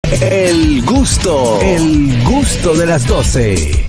El gusto de las 12.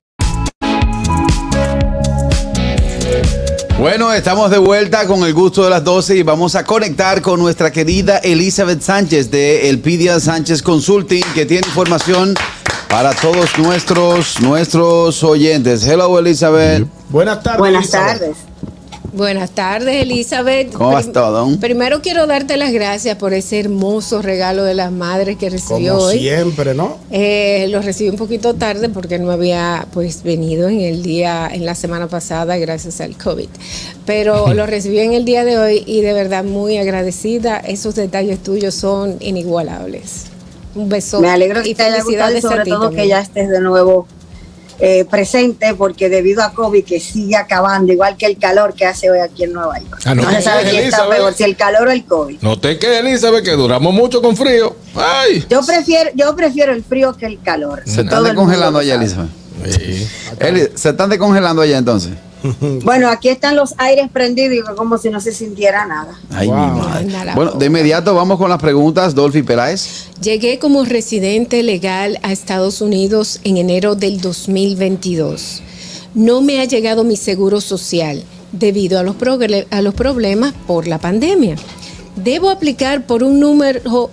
Bueno, estamos de vuelta con el gusto de las 12 y vamos a conectar con nuestra querida Elizabeth Sánchez de Elpidia Sánchez Consulting, que tiene información para todos nuestros oyentes. Hello, Elizabeth. Buenas tardes. Buenas tardes. Buenas tardes, Elizabeth. ¿Cómo vas todo? Primero quiero darte las gracias por ese hermoso regalo de las madres que recibió Como hoy. siempre, ¿no? Lo recibí un poquito tarde porque no había venido en la semana pasada gracias al COVID. Pero lo recibí en el día de hoy y de verdad muy agradecida. Esos detalles tuyos son inigualables. Un beso. Me alegro que te haya gustado y sobre todo que ya estés de nuevo presente, porque debido a COVID que sigue acabando, igual que el calor que hace hoy aquí en Nueva York. No se sabe quién está peor, si el calor o el COVID. No te quedes, Elizabeth, que duramos mucho con frío. Ay. Yo prefiero el frío que el calor. Se están descongelando allá, Elizabeth. Sí. ¿Se están descongelando allá entonces? Bueno, aquí están los aires prendidos y como si no se sintiera nada. Ay, Wow. mi madre. Bueno, de inmediato vamos con las preguntas. Dolphy Peláez. Llegué como residente legal a Estados Unidos en enero del 2022. No me ha llegado mi seguro social debido a los problemas por la pandemia. Debo aplicar por un número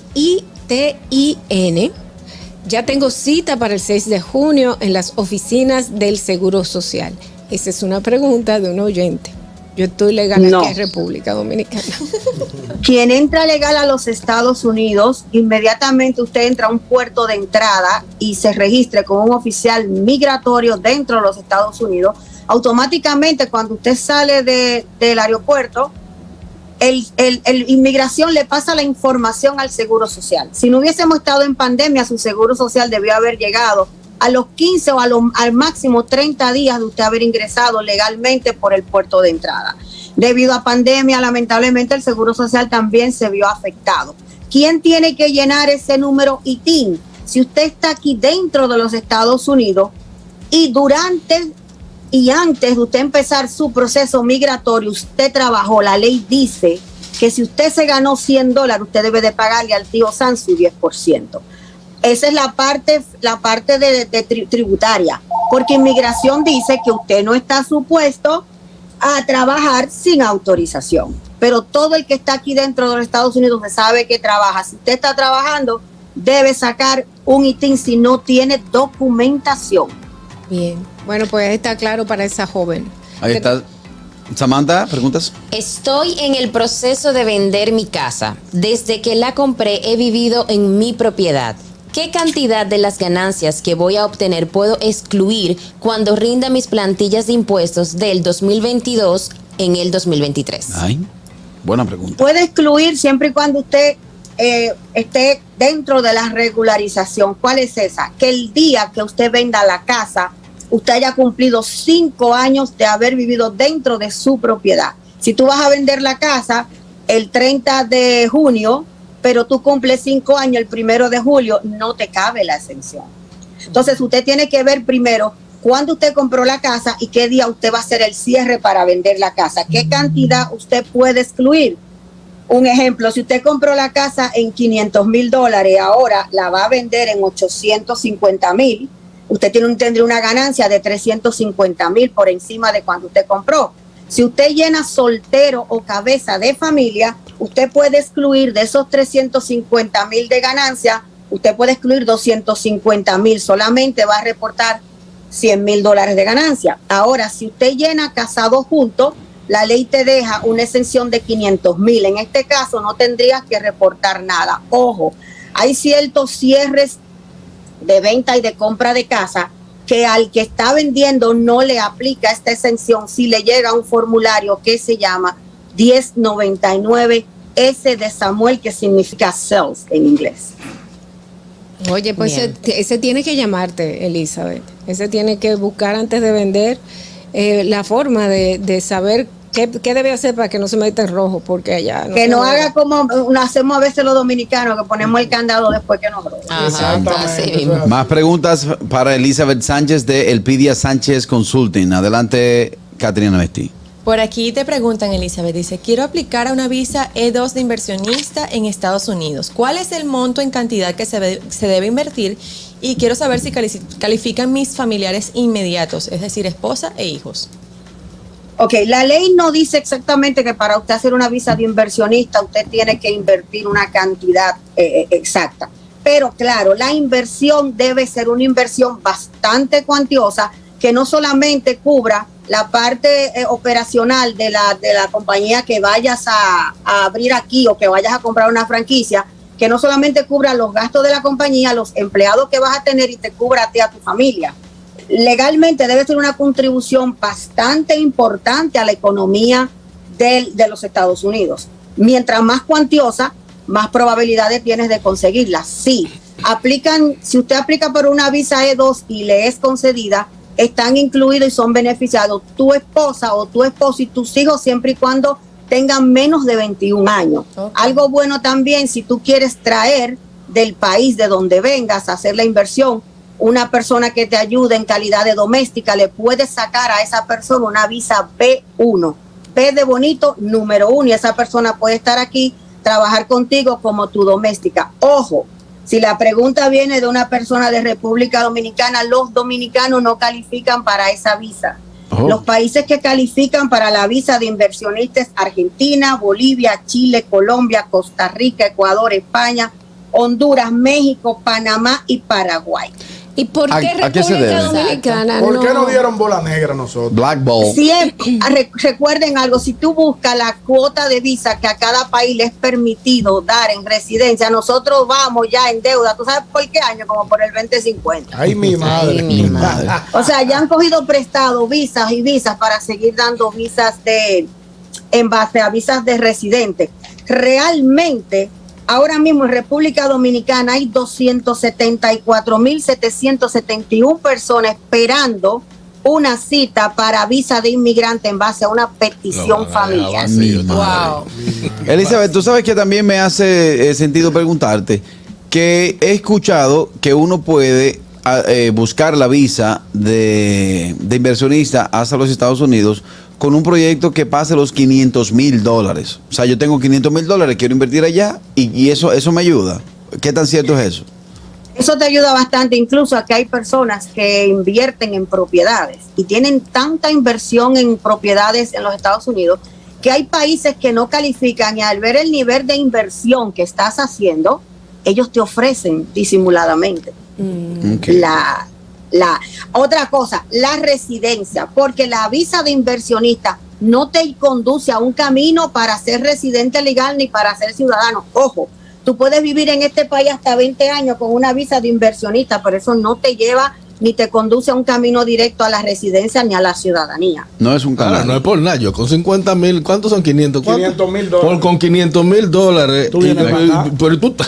ITIN. Ya tengo cita para el 6 de junio en las oficinas del Seguro Social. Esa es una pregunta de un oyente. Yo estoy legal aquí en República Dominicana. Quien entra legal a los Estados Unidos, inmediatamente usted entra a un puerto de entrada y se registre con un oficial migratorio dentro de los Estados Unidos. Automáticamente, cuando usted sale del aeropuerto, el inmigración le pasa la información al Seguro Social. Si no hubiésemos estado en pandemia, su Seguro Social debió haber llegado a los 15 o al máximo 30 días de usted haber ingresado legalmente por el puerto de entrada. Debido a pandemia, lamentablemente, el Seguro Social también se vio afectado. ¿Quién tiene que llenar ese número ITIN? Si usted está aquí dentro de los Estados Unidos y durante y antes de usted empezar su proceso migratorio, usted trabajó, la ley dice que si usted se ganó $100, usted debe de pagarle al tío Sam su 10%. Esa es la parte tributaria, porque inmigración dice que usted no está supuesto a trabajar sin autorización, pero todo el que está aquí dentro de los Estados Unidos se sabe que trabaja. Si usted está trabajando, debe sacar un ITIN si no tiene documentación. Bien, bueno, pues está claro para esa joven. Ahí está. Samantha, ¿preguntas? Estoy en el proceso de vender mi casa. Desde que la compré he vivido en mi propiedad. ¿Qué cantidad de las ganancias que voy a obtener puedo excluir cuando rinda mis plantillas de impuestos del 2022 en el 2023? Ay, buena pregunta. Puede excluir siempre y cuando usted esté dentro de la regularización. ¿Cuál es esa? Que el día que usted venda la casa, usted haya cumplido 5 años de haber vivido dentro de su propiedad. Si tú vas a vender la casa el 30 de junio, pero tú cumples 5 años el 1 de julio, no te cabe la exención. Entonces usted tiene que ver primero cuándo usted compró la casa y qué día usted va a hacer el cierre para vender la casa. ¿Qué cantidad usted puede excluir? Un ejemplo, si usted compró la casa en $500,000, ahora la va a vender en $850,000, usted tendría una ganancia de $350,000 por encima de cuando usted compró. Si usted llena soltero o cabeza de familia, usted puede excluir de esos $350,000 de ganancia, usted puede excluir $250,000, solamente va a reportar $100,000 de ganancia. Ahora, si usted llena casados juntos, la ley te deja una exención de $500,000. En este caso no tendrías que reportar nada. Ojo, hay ciertos cierres de venta y de compra de casa que al que está vendiendo no le aplica esta exención si le llega un formulario que se llama 1099S de Samuel, que significa sales en inglés. Oye, pues ese tiene que llamarte, Elizabeth. Ese tiene que buscar antes de vender la forma de saber qué debe hacer para que no se meta en rojo, porque allá que no haga como hacemos a veces los dominicanos, que ponemos el candado después que nos roban. Más preguntas para Elizabeth Sánchez de Elpidia Sánchez Consulting. Adelante, Caterina Mesti. Por aquí te preguntan, Elizabeth, dice, quiero aplicar a una visa E2 de inversionista en Estados Unidos. ¿Cuál es el monto en cantidad que se debe invertir? Y quiero saber si califican mis familiares inmediatos, es decir, esposa e hijos. Ok, la ley no dice exactamente que para usted hacer una visa de inversionista usted tiene que invertir una cantidad exacta. Pero claro, la inversión debe ser una inversión bastante cuantiosa que no solamente cubra la parte operacional de la compañía que vayas a abrir aquí o que vayas a comprar una franquicia, que no solamente cubra los gastos de la compañía, los empleados que vas a tener y te cubra a ti, a tu familia. Legalmente debe ser una contribución bastante importante a la economía de los Estados Unidos. Mientras más cuantiosa, más probabilidades tienes de conseguirla. Sí, si usted aplica por una visa E2 y le es concedida, están incluidos y son beneficiados tu esposa o tu esposo y tus hijos siempre y cuando tengan menos de 21 años. Okay. Algo bueno también, si tú quieres traer del país de donde vengas a hacer la inversión, una persona que te ayude en calidad de doméstica, le puedes sacar a esa persona una visa B1, B de bonito, número 1, y esa persona puede estar aquí, trabajar contigo como tu doméstica. Ojo, si la pregunta viene de una persona de República Dominicana, los dominicanos no califican para esa visa. Oh. Los países que califican para la visa de inversionistas: Argentina, Bolivia, Chile, Colombia, Costa Rica, Ecuador, España, Honduras, México, Panamá y Paraguay. ¿Y por qué República Dominicana? ¿Por qué no dieron bola negra a nosotros? Black Ball. Siempre, recuerden algo, si tú buscas la cuota de visa que a cada país le es permitido dar en residencia, nosotros vamos ya en deuda. ¿Tú sabes por qué año? Como por el 2050. Ay, mi madre. Ay, mi madre. O sea, ya han cogido prestado visas y visas para seguir dando visas en base a visas de residente. Realmente, ahora mismo en República Dominicana hay 274.771 personas esperando una cita para visa de inmigrante en base a una petición familiar. Wow. Elizabeth, tú sabes que también me hace sentido preguntarte que he escuchado que uno puede buscar la visa de inversionista hacia los Estados Unidos con un proyecto que pase los $500,000. O sea, yo tengo $500,000, quiero invertir allá y eso me ayuda. ¿Qué tan cierto es eso? Eso te ayuda bastante, incluso a que hay personas que invierten en propiedades y tienen tanta inversión en propiedades en los Estados Unidos que hay países que no califican, y al ver el nivel de inversión que estás haciendo, ellos te ofrecen disimuladamente Okay. La otra cosa, la residencia, porque la visa de inversionista no te conduce a un camino para ser residente legal ni para ser ciudadano. Ojo, tú puedes vivir en este país hasta 20 años con una visa de inversionista, pero eso no te lleva ni te conduce a un camino directo a la residencia ni a la ciudadanía. No es un camino. No es por nada. Yo con 50,000, ¿cuántos son 500? $500,000. Con $500,000. Tú vienes para acá. Pero tú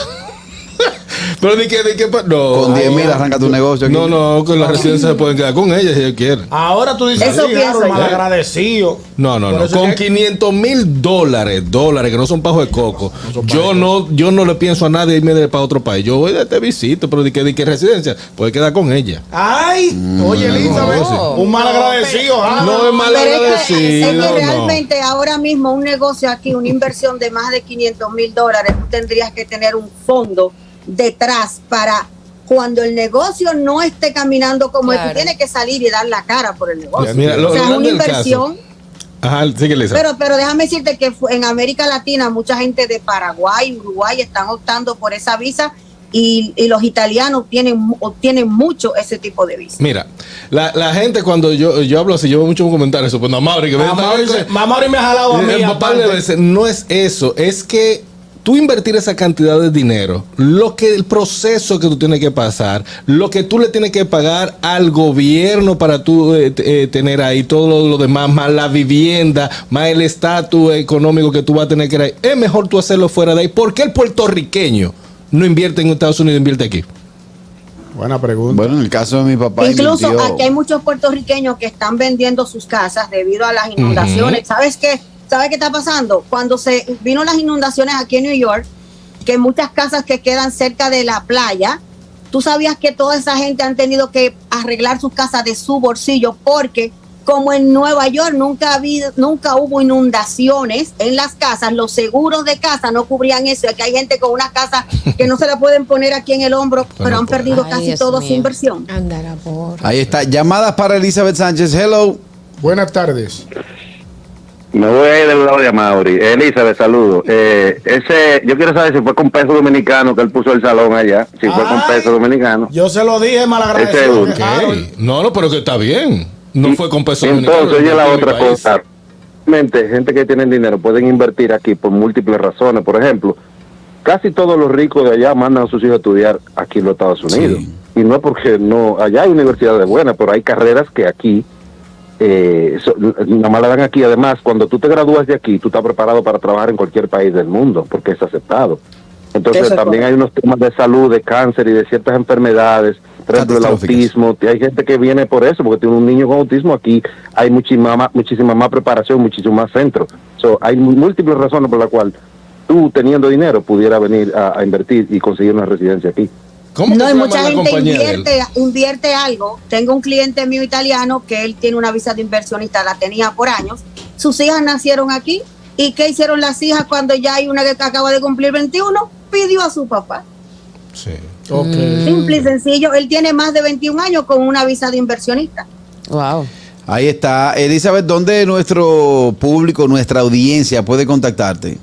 pero de qué no. Con 10,000 arranca tu negocio aquí. No, con la residencia se pueden quedar con ella si ellos quieren. Ahora tú dices, eso pienso mal agradecido. No. Con $500,000, que no son pajos de coco. Yo no le pienso a nadie irme para otro país. Yo voy de este visito, pero de qué residencia, puede quedar con ella. Ay, oye, Elizabeth, un mal agradecido. No es mal agradecido. Es que realmente ahora mismo un negocio aquí, una inversión de más de $500,000, tú tendrías que tener un fondo detrás para cuando el negocio no esté caminando como es, tú tienes que salir y dar la cara por el negocio. Mira, o sea, es una inversión. Ajá, sí que le pero déjame decirte que en América Latina mucha gente de Paraguay, Uruguay están optando por esa visa y los italianos obtienen mucho ese tipo de visa. Mira, la gente cuando yo hablo así, yo veo muchos comentarios, pues no, Mauri, que Mauri me ha jalado a mí. No es eso, es que tú invertir esa cantidad de dinero, el proceso que tú tienes que pasar, lo que tú le tienes que pagar al gobierno para tú tener ahí todo lo demás, más la vivienda, más el estatus económico que tú vas a tener que dar, es mejor tú hacerlo fuera de ahí. ¿Por qué el puertorriqueño no invierte en Estados Unidos, invierte aquí? Buena pregunta. Bueno, en el caso de mi papá incluso aquí hay muchos puertorriqueños que están vendiendo sus casas debido a las inundaciones. ¿Sabes qué está pasando? Cuando se vino las inundaciones aquí en New York, que muchas casas que quedan cerca de la playa, tú sabías que toda esa gente han tenido que arreglar sus casas de su bolsillo porque como en Nueva York nunca hubo inundaciones en las casas, los seguros de casa no cubrían eso, que hay gente con una casa que no se la pueden poner aquí en el hombro, pero han perdido casi toda su inversión. Ahí está, llamadas para Elizabeth Sánchez. Hello. Buenas tardes. Me voy a ir del lado de Amaury. Elizabeth, saludo. Yo quiero saber si fue con peso dominicano que él puso el salón allá. Si fue con peso dominicano. Yo se lo dije, malagradecido. No, pero que está bien. No fue con peso dominicano. Entonces, oye, la otra cosa. Gente que tiene dinero pueden invertir aquí por múltiples razones. Por ejemplo, casi todos los ricos de allá mandan a sus hijos a estudiar aquí en los Estados Unidos. Sí. Y no es porque no, allá hay universidades buenas, pero hay carreras que aquí nada más la dan aquí. Además, cuando tú te gradúas de aquí, tú estás preparado para trabajar en cualquier país del mundo, porque es aceptado. Entonces también hay unos temas de salud, de cáncer y de ciertas enfermedades, por ejemplo el autismo. Hay gente que viene por eso, porque tiene un niño con autismo. Aquí hay muchísima más preparación, muchísimo más centro. Hay múltiples razones por las cuales tú, teniendo dinero, pudiera venir a invertir y conseguir una residencia aquí. No, hay mucha gente invierte algo. Tengo un cliente mío italiano que él tiene una visa de inversionista, la tenía por años. Sus hijas nacieron aquí. ¿Y qué hicieron las hijas cuando ya hay una que acaba de cumplir 21? Pidió a su papá. Sí. Okay. Simple y sencillo. Él tiene más de 21 años con una visa de inversionista. Wow. Ahí está. Elizabeth, ¿dónde nuestro público, nuestra audiencia puede contactarte?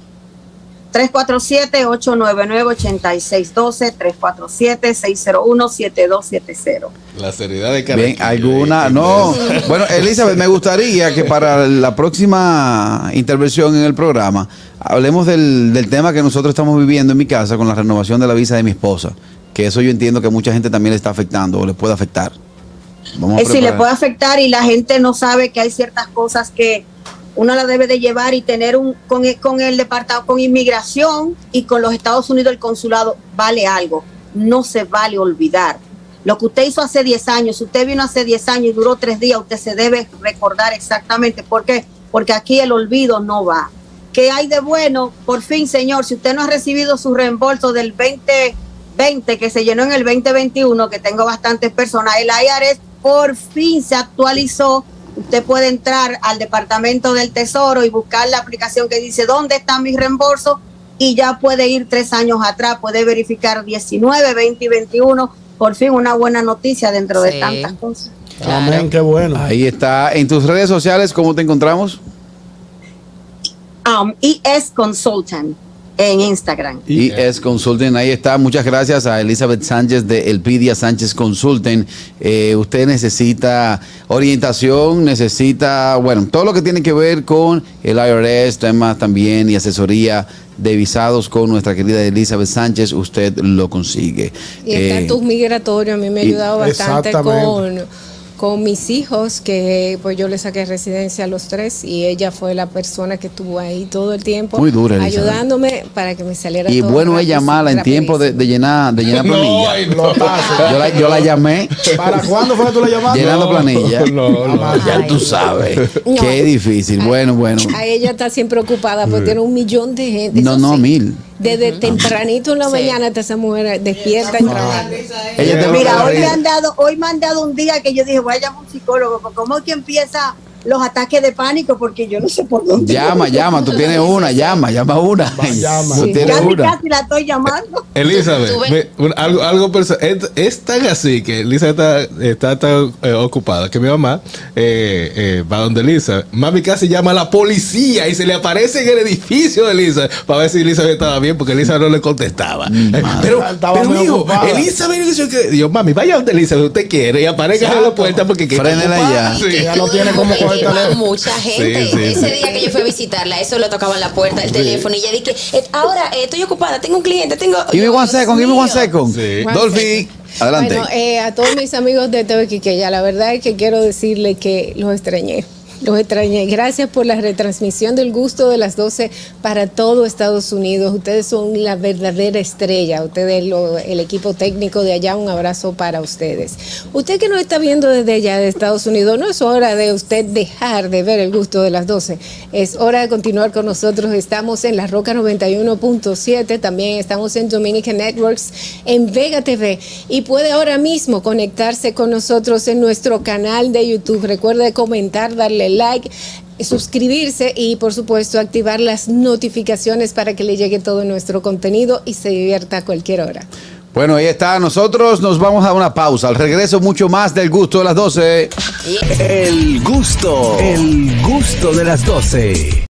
347-899-8612, 347-601-7270. La seriedad de Caracas. Bien, ¿alguna? No. Bueno, Elizabeth, me gustaría que para la próxima intervención en el programa hablemos del tema que nosotros estamos viviendo en mi casa con la renovación de la visa de mi esposa. Que eso yo entiendo que mucha gente también le está afectando o le puede afectar. Sí, le puede afectar y la gente no sabe que hay ciertas cosas que uno la debe de llevar y tener con el departamento, con inmigración y con los Estados Unidos, el consulado, vale algo. No se vale olvidar. Lo que usted hizo hace 10 años, si usted vino hace 10 años y duró 3 días, usted se debe recordar exactamente. ¿Por qué? Porque aquí el olvido no va. ¿Qué hay de bueno? Por fin, señor, si usted no ha recibido su reembolso del 2020, que se llenó en el 2021, que tengo bastantes personas, el IRS por fin se actualizó. Usted puede entrar al Departamento del Tesoro y buscar la aplicación que dice ¿dónde está mi reembolso? Y ya puede ir 3 años atrás, puede verificar 19, 20 y 21. Por fin una buena noticia dentro de tantas cosas. Claro. Amén, qué bueno. Ahí está. En tus redes sociales, ¿cómo te encontramos? ES Consultant en Instagram. ES Consulting, ahí está. Muchas gracias a Elizabeth Sánchez de Elpidia Sánchez Consulting. Usted necesita orientación, necesita, bueno, todo lo que tiene que ver con el IRS, temas también y asesoría de visados con nuestra querida Elizabeth Sánchez, usted lo consigue. Y el estatus migratorio a mí me ha ayudado bastante con mis hijos, que pues yo le saqué residencia a los 3 y ella fue la persona que estuvo ahí todo el tiempo. Muy dura, Elizabeth. Ayudándome para que me saliera y todo bueno, ella llamarla en tiempo de llenar planilla. Yo la llamé. ¿Para cuándo fue que tú la llamaste? Llenando planilla. Ya tú sabes. Qué difícil. Bueno. A ella está siempre ocupada porque tiene 1 millón de gente. No, 1000. Desde tempranito en la mañana hasta esa mujer despierta y trabaja. Mira, hoy me han dado un día que yo dije, voy a llamar a un psicólogo, porque como que empieza los ataques de pánico, porque yo no sé por dónde. Llama, tú tienes una, llama una. Llama. Casi la estoy llamando. Elizabeth, algo personal. Es tan así que Elizabeth está tan ocupada que mi mamá va donde Elizabeth. Mami casi llama a la policía y se le aparece en el edificio de Elizabeth para ver si Elizabeth estaba bien, porque Elizabeth no le contestaba. Pero hijo, Elizabeth, yo, mami, vaya donde Elizabeth usted quiere y aparezca en la puerta porque frénela ya. Sí. Ya no tiene como coger mucha gente. Sí. Ese día que yo fui a visitarla, eso le tocaba en la puerta del teléfono y ella dije, ahora estoy ocupada, tengo un cliente, Give me one second. Sí. Dolphy, adelante. Bueno, a todos mis amigos de TV Quiqueya, la verdad es que quiero decirle que los extrañé. Los extrañé. Gracias por la retransmisión del gusto de las 12 para todo Estados Unidos. Ustedes son la verdadera estrella. Ustedes, el equipo técnico de allá, un abrazo para ustedes. Usted que nos está viendo desde allá de Estados Unidos, no es hora de usted dejar de ver el gusto de las 12. Es hora de continuar con nosotros. Estamos en La Roca 91.7. También estamos en Dominican Networks, en Vega TV. Y puede ahora mismo conectarse con nosotros en nuestro canal de YouTube. Recuerde comentar, darle like, suscribirse y por supuesto activar las notificaciones para que le llegue todo nuestro contenido y se divierta a cualquier hora. Bueno, ahí está. Nosotros nos vamos a una pausa. Al regreso, mucho más del gusto de las 12. El gusto de las 12.